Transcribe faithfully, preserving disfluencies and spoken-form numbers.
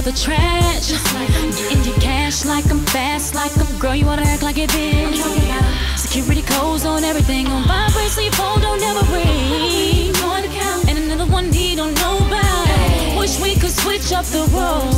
out the trash. In your cash like I'm fast, like I'm girl, you wanna act like it been. Security codes on everything, on vibrate so your phone don't ever ring. And another one he don't know about. Wish we could switch up the roles.